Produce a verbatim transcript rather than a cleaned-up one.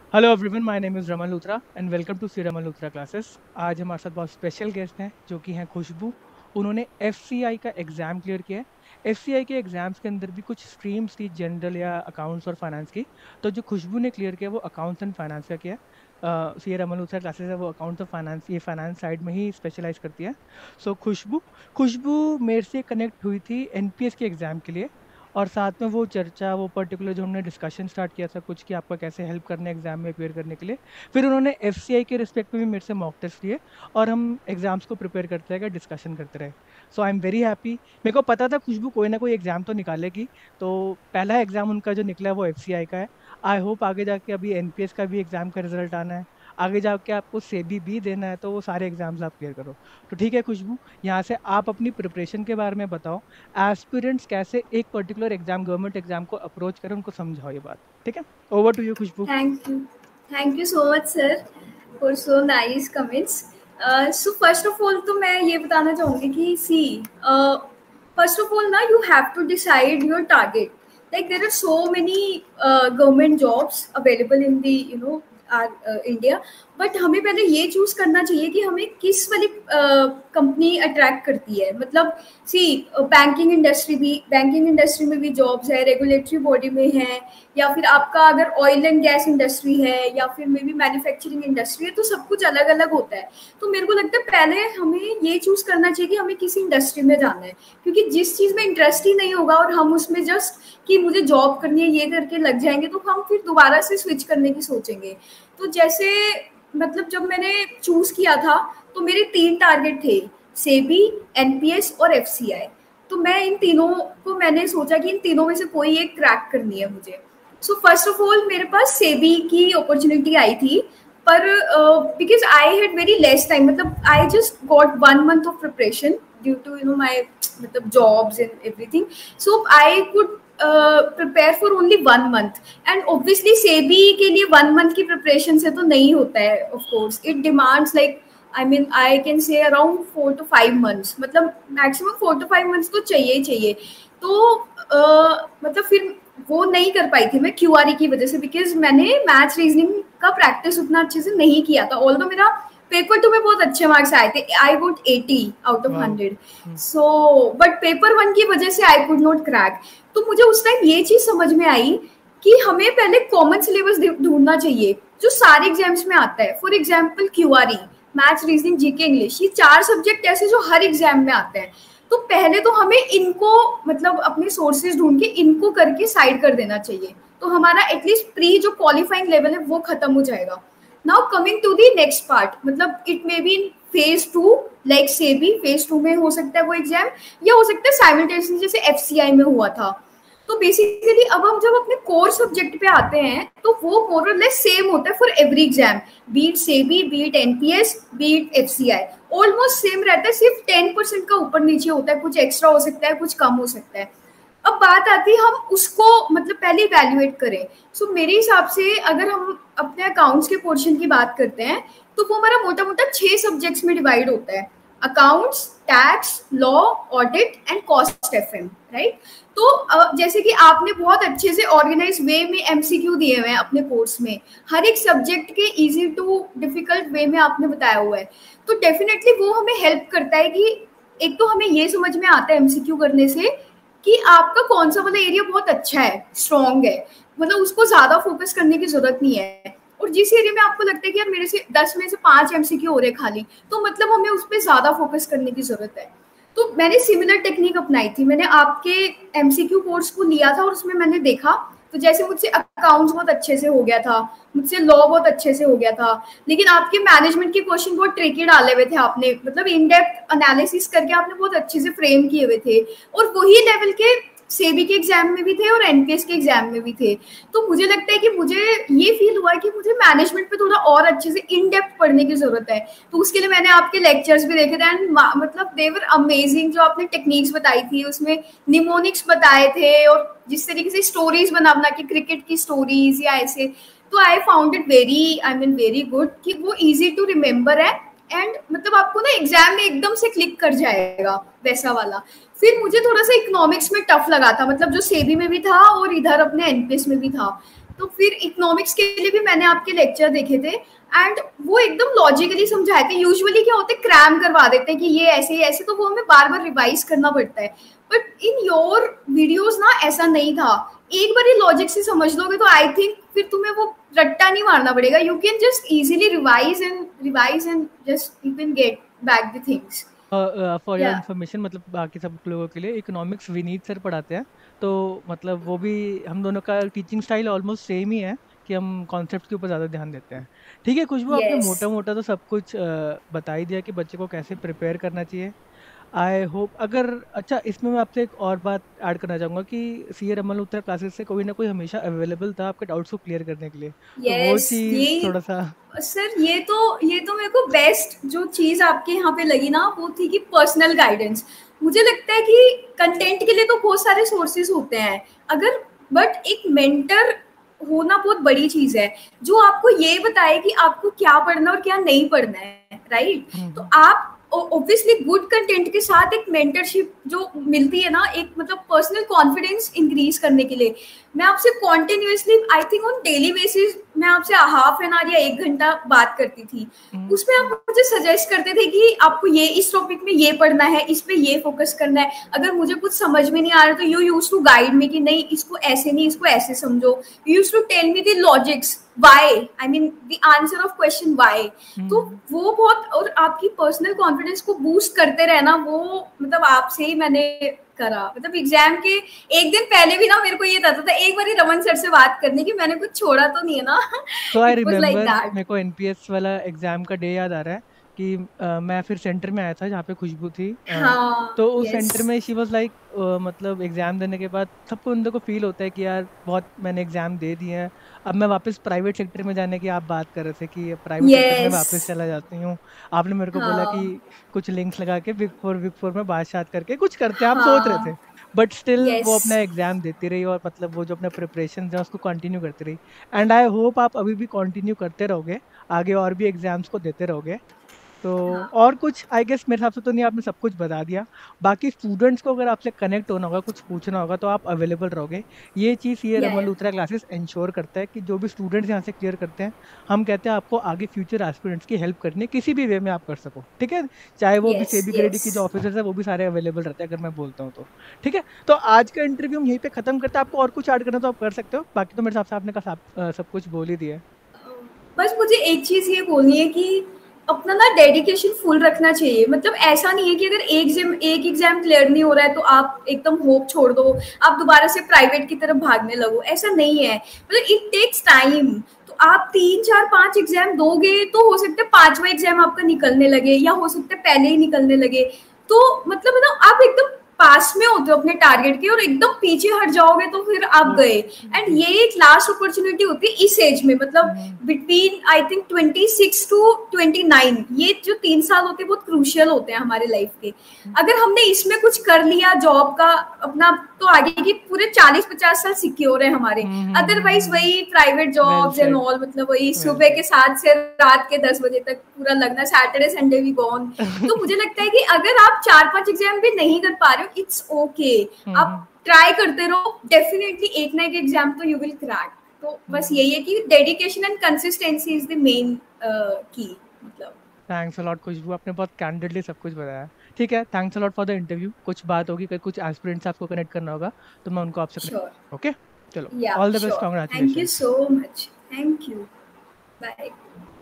Hello everyone, my name is Raman Luthra and welcome to C Raman Luthra classes. आज हमारे साथ बहुत स्पेशल गेस्ट हैं जो कि हैं खुशबू। उन्होंने एफसीआई का एग्ज़ाम क्लियर किया है। एफसीआई के एग्ज़ाम्स के अंदर भी कुछ स्ट्रीम्स थी, जनरल या अकाउंट्स और फाइनेंस की। तो जो खुशबू ने क्लियर किया वो अकाउंट्स एंड फाइनेंस का किया है। सी रमन लूथरा क्लासेस है वो अकाउंट्स और फाइनेंस, ये फाइनेंस साइड में ही स्पेशलाइज करती है। सो so, खुशबू खुशबू मेरे से कनेक्ट हुई थी एनपीएस के एग्ज़ाम के लिए। और साथ में वो चर्चा, वो पर्टिकुलर जो हमने डिस्कशन स्टार्ट किया था कुछ, कि आपका कैसे हेल्प करना है एग्जाम में अपेयर करने के लिए। फिर उन्होंने एफसीआई के रिस्पेक्ट में भी मेरे से मॉक टेस्ट लिए और हम एग्जाम्स को प्रिपेयर करते रहे, डिस्कशन करते रहे। So I am very happy. मेरे को पता था खुशबू कोई ना कोई एग्जाम तो निकालेगी, तो पहला एग्जाम उनका जो निकला है वो एफसीआई का है। आई होप आगे जाके अभी एनपीएस का भी एग्जाम का रिजल्ट आना है, आगे जाके आपको सेबी भी देना है, तो वो सारे एग्जाम्स आप क्लियर करो। तो ठीक है खुशबू, यहाँ से आप अपनी प्रिपरेशन के बारे में बताओ। एस्पिरेंट्स कैसे एक पर्टिकुलर एग्जाम, गवर्नमेंट एग्जाम को अप्रोच करें, उनको समझाओ ये बात। ठीक है, over to you Khushboo. Thank you. Thank you so much, sir, for so nice comments. Uh, so first of all, तो मैं ये बताना चाहूँगी कि see, uh, first of all ना you have to decide your target. Like there are so many uh, government jobs available in the you know our uh, India, but हमें पहले ये चूज करना चाहिए कि हमें किस वाली कंपनी uh, अट्रैक्ट करती है। मतलब सी बैंकिंग इंडस्ट्री भी बैंकिंग इंडस्ट्री में भी जॉब्स है, रेगुलेटरी बॉडी में है, या फिर आपका अगर ऑयल एंड गैस इंडस्ट्री है, या फिर मे बी मैन्युफैक्चरिंग इंडस्ट्री है, तो सब कुछ अलग अलग होता है। तो मेरे को लगता है पहले हमें ये चूज करना चाहिए कि हमें किस इंडस्ट्री में जाना है, क्योंकि जिस चीज में इंटरेस्ट ही नहीं होगा और हम उसमें जस्ट कि मुझे जॉब करनी है ये करके लग जाएंगे, तो हम फिर दोबारा से स्विच करने की सोचेंगे। तो जैसे मतलब जब मैंने चूज किया था तो मेरे तीन टारगेट थे, सेबी, एनपीएस और एफसीआई। तो मैं इन तीनों को मैंने सोचा कि इन तीनों में से कोई एक क्रैक करनी है मुझे। सो फर्स्ट ऑफ ऑल मेरे पास सेबी की अपॉर्चुनिटी आई थी, पर because I had very less time, मतलब I just got one month of preparation due to you know my मतलब jobs and everything. So I could prepare for only one month, and obviously SEBI के लिए one month की preparation से तो नहीं होता है। Of course it demands like I mean I can say around four to five months, मतलब maximum four to five months तो चाहिए ही चाहिए। तो uh, मतलब फिर वो नहीं कर पाई थी मैं क्यूआरई की वजह से, बिकॉज मैंने मैथ्स रीजनिंग का प्रैक्टिस उतना अच्छे से नहीं किया था। ऑल्दो मेरा पेपर टू में बहुत अच्छे मार्क्स आए थे, I got eighty out of hundred. So but paper one की वजह से आई कुड नॉट क्रैक। तो मुझे उस टाइम ये चीज समझ में आई कि हमें पहले कॉमन सिलेबस ढूंढना चाहिए जो सारे एग्जाम्स में आता है। For example QRE, maths reasoning, GK, English, ये चार सब्जेक्ट ऐसे जो हर एग्जाम में आते हैं। तो पहले तो हमें इनको मतलब अपने सोर्सेज ढूंढ के इनको करके साइड कर देना चाहिए, तो हमारा एटलीस्ट प्री जो क्वालिफाइंग लेवल है वो खत्म हो जाएगा। Now coming to the next part, मतलब it may be in phase two, like SEBI phase two में हो सकता है वो एग्जाम, या हो सकता है साइमल्टेनियसली जैसे एफसीआई में हुआ था। तो बेसिकली अब हम जब अपने कोर सब्जेक्ट पे आते हैं तो वो मोर और लेस सेम होता है for every exam, be it SEBI, be it NPS, be it FCI, almost same रहता है। सिर्फ टेन परसेंट का ऊपर नीचे होता है, कुछ एक्स्ट्रा हो सकता है, कुछ कम हो सकता है। अब बात आती है हम उसको मतलब पहले इवैल्यूएट करें। सो so, मेरे हिसाब से अगर हम अपने अकाउंट्स के पोर्शन की बात करते हैं तो वो हमारा मोटा मोटा छह सब्जेक्ट्स में डिवाइड होता है, accounts, tax, law, audit and cost FM, right. तो जैसे कि आपने बहुत अच्छे से ऑर्गेनाइज वे में एमसीक्यू दिए हुए हैं अपने कोर्स में, हर एक सब्जेक्ट के इजी टू डिफिकल्ट वे में आपने बताया हुआ है, तो डेफिनेटली वो हमें हेल्प करता है कि एक तो हमें ये समझ में आता है एमसीक्यू करने से कि आपका कौन सा वाला एरिया बहुत अच्छा है, स्ट्रॉन्ग है, मतलब उसको ज्यादा फोकस करने की जरूरत नहीं है। और जिस एरिया में आपको लगता है कि यार मेरे से दस में से पांच एमसीक्यू हो रहे खाली, तो मतलब हमें उस पर ज्यादा फोकस करने की जरूरत है। तो मैंने सिमिलर टेक्निक अपनाई थी, मैंने आपके एमसीक्यू कोर्स को लिया था और उसमें मैंने देखा, तो जैसे मुझसे अकाउंट्स बहुत अच्छे से हो गया था, मुझसे लॉ बहुत अच्छे से हो गया था, लेकिन आपके मैनेजमेंट के क्वेश्चन बहुत ट्रिकी डाले हुए थे आपने, मतलब इन डेप्थ एनालिसिस करके आपने बहुत अच्छे से फ्रेम किए हुए थे, और वही लेवल के सेबी के एग्जाम में भी थे और एनपीएस के एग्जाम में भी थे। तो मुझे लगता है कि मुझे ये फील हुआ कि मुझे मैनेजमेंट पे थोड़ा और अच्छे से इन डेप्थ पढ़ने की जरूरत है। तो उसके लिए मैंने आपके लेक्चर्स भी देखे थे एंड मतलब दे वर अमेजिंग। जो आपने टेक्निक्स बताई थी उसमें निमोनिक्स बताए थे, और जिस तरीके से स्टोरीज बना बना के, क्रिकेट की स्टोरीज या ऐसे, तो I found it very I mean very good कि वो इजी टू रिमेम्बर है, एंड मतलब आपको ना एग्जाम में एकदम से क्लिक कर जाएगा वैसा वाला। फिर मुझे थोड़ा सा इकोनॉमिक्स में टफ लगा था, मतलब जो सेबी में भी था और इधर अपने एनपीएस में भी था। तो फिर इकोनॉमिक्स के लिए भी मैंने आपके लेक्चर देखे थे एंड वो एकदम लॉजिकली समझाए थे। यूजुअली क्या होते हैं, क्रैम करवा देते हैं कि ये ऐसे ऐसे, तो वो हमें बार बार रिवाइज करना पड़ता है। बट इन योर वीडियोस ना ऐसा नहीं था, एक बार ये लॉजिक से समझ लोगे तो आई थिंक फिर तुम्हें वो रट्टा नहीं मारना पड़ेगा। You can just easily revise and revise and just you can get back the things. For your information, मतलब बाकी सब लोगों के लिए इकोनॉमिक्स विनीत सर पढ़ाते हैं, तो मतलब वो भी हम दोनों का टीचिंग स्टाइल ऑलमोस्ट सेम ही है कि हम कॉन्सेप्ट के ऊपर ज़्यादा ध्यान देते हैं। ठीक है खुशबू, आपने Yes. मोटा मोटा तो सब कुछ अ, बता ही दिया कि बच्चे को कैसे प्रिपेयर करना चाहिए। आई होप अगर अच्छा इसमें मैं आपसे एक और बात ऐड करना चाहूँगा कि C A Raman Luthra classes से कोई ना कोई हमेशा अवेलेबल था आपके डाउट्स को क्लियर करने के लिए, तो वो Yes, चीज़ ये थोड़ा सा। सर ये तो ये तो मेरे को बेस्ट जो चीज आपके यहाँ पे लगी ना वो थी कि पर्सनल गाइडेंस। मुझे लगता है कि कंटेंट के लिए तो बहुत सारे सोर्सेज होते हैं, अगर बट एक मेंटर होना बहुत बड़ी चीज है जो आपको ये बताए कि आपको क्या पढ़ना और क्या नहीं पढ़ना है, राइट? तो आप ऑब्वियसली गुड कंटेंट के साथ एक मेंटरशिप जो मिलती है ना, एक मतलब पर्सनल कॉन्फिडेंस इंक्रीज करने के लिए मैं आपसे continuously I think on daily basis मैं आपसे हाफ एन आवर या एक घंटा बात करती थी। उसमें आप मुझे सजेस्ट करते थे कि आपको ये इस टॉपिक में ये पढ़ना है, इस पे ये फोकस करना है। अगर मुझे कुछ समझ में नहीं आ रहा तो you used to guide me कि नहीं इसको ऐसे नहीं इसको ऐसे समझो। You used to tell me the logics why, I mean the answer of question why. तो वो बहुत, और आपकी पर्सनल कॉन्फिडेंस को बूस्ट करते रहना वो मतलब आपसे ही मैंने करा। मतलब एग्जाम के एक दिन पहले भी ना मेरे को ये रहता था एक बार ही रमन सर से बात करने की, मैंने कुछ छोड़ा तो नहीं है ना। तो I It was like remember that. मेरे को एन पी एस वाला एग्जाम का डे याद आ रहा है कि uh, मैं फिर सेंटर में आया था जहाँ पे खुशबू थी। uh, हाँ, तो उस yes. सेंटर में शी वाज लाइक मतलब एग्जाम देने के बाद सबको अंदर को फील होता है कि यार बहुत मैंने एग्जाम दे दिए हैं, अब मैं वापस प्राइवेट सेक्टर में जाने की आप बात कर रहे थे कि प्राइवेट yes. सेक्टर में वापस चला जाती हूँ। आपने मेरे को हाँ. बोला कि कुछ लिंक्स लगा के बिग फोर बिग फोर में बात करके कुछ करते हैं, आप हाँ. सोच रहे थे, बट स्टिल yes. वो अपना एग्जाम देती रही और मतलब वो जो अपना प्रिपरेशन है उसको कंटिन्यू करती रही। एंड आई होप आप अभी भी कंटिन्यू करते रहोगे, आगे और भी एग्जाम्स को देते रहोगे। तो हाँ. और कुछ आई गेस मेरे हिसाब से तो नहीं, आपने सब कुछ बता दिया। बाकी स्टूडेंट्स को अगर आपसे कनेक्ट होना होगा, कुछ पूछना होगा तो आप अवेलेबल रहोगे। ये चीज़ ये रमन लूथरा क्लासेस इंश्योर करता है कि जो भी स्टूडेंट्स यहाँ से क्लियर करते हैं, हम कहते हैं आपको आगे फ्यूचर एस्पिरेंट्स की हेल्प करनी है, किसी भी वे में आप कर सको, ठीक है? चाहे वो yes, भी सेबी ग्रेड yes. की जो ऑफिसर्स है वो भी सारे अवेलेबल रहते हैं अगर मैं बोलता हूँ तो, ठीक है? तो आज का इंटरव्यू हम यहीं पे खत्म करते हैं। आपको और कुछ ऐड करना तो आप कर सकते हो, बाकी तो मेरे हिसाब से आपने कहा सब कुछ बोल ही दिया है। बस मुझे एक चीज़ ये बोलनी है कि अपना ना डेडिकेशन फुल रखना चाहिए। मतलब ऐसा नहीं है कि अगर एक एग्जाम एक एग्जाम क्लियर नहीं हो रहा है तो आप एकदम होप छोड़ दो, आप दोबारा से प्राइवेट की तरफ भागने लगो, ऐसा नहीं है। मतलब इट टेक्स टाइम। तो आप तीन चार पांच एग्जाम दोगे तो हो सकता है पांचवा एग्जाम आपका निकलने लगे, या हो सकता है पहले ही निकलने लगे। तो मतलब ना आप एकदम पास में होते हो अपने टारगेट के और एकदम पीछे हट जाओगे तो फिर आप गए। एंड ये एक लास्ट अपॉर्चुनिटी होती है इस एज में, मतलब between I think twenty six to twenty nine, ये जो तीन साल होते हैं बहुत क्रूशियल होते हैं हमारे लाइफ के। अगर हमने इसमें कुछ कर लिया जॉब का अपना, तो आगे की पूरे चालीस पचास साल सिक्योर है हमारे। अदरवाइज वही प्राइवेट जॉब्स एंड ऑल, मतलब वही सुबह के सात से रात के दस बजे तक पूरा लगना, सैटरडे संडे भी गॉन। तो मुझे लगता है कि अगर आप चार पांच एग्जाम भी नहीं कर पा रहे हो, इट्स ओके, आप ट्राई करते रहो, डेफिनेटली एक ना एक एग्जाम तो यू विल क्रैक। तो बस यही है कि dedication and consistency is the main key. मतलब थैंक्स अ लॉट खुशबू, आपने बहुत कैंडिडली सब कुछ बताया। ठीक है, thanks a lot for the interview. कुछ बात होगी, कुछ एस्पिरेंट्स आपको कनेक्ट करना होगा तो मैं उनको आपसे श्योर। ओके, चलो all the best, congratulation. Thank you so much, thank you, bye.